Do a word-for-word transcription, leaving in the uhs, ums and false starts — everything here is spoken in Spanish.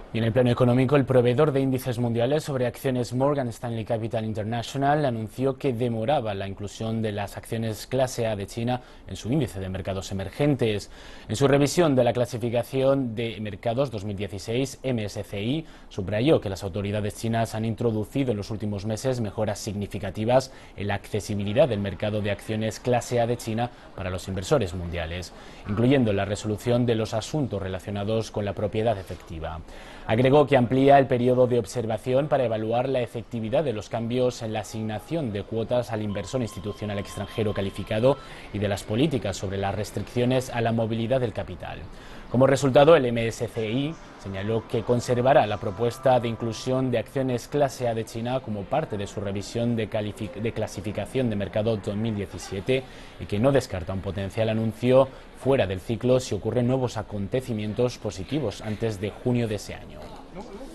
Y en el plano económico, el proveedor de índices mundiales sobre acciones Morgan Stanley Capital International anunció que demoraba la inclusión de las acciones clase A de China en su índice de mercados emergentes. En su revisión de la clasificación de mercados dos mil dieciséis, M S C I subrayó que las autoridades chinas han introducido en los últimos meses mejoras significativas en la accesibilidad del mercado de acciones clase A de China para los inversores mundiales, incluyendo la resolución de los asuntos relacionados con la propiedad efectiva. Agregó que amplía el periodo de observación para evaluar la efectividad de los cambios en la asignación de cuotas al inversor institucional extranjero calificado y de las políticas sobre las restricciones a la movilidad del capital. Como resultado, el M S C I señaló que conservará la propuesta de inclusión de acciones clase A de China como parte de su revisión de, de clasificación de mercado dos mil diecisiete y que no descarta un potencial anuncio fuera del ciclo si ocurren nuevos acontecimientos positivos antes de junio de ese año.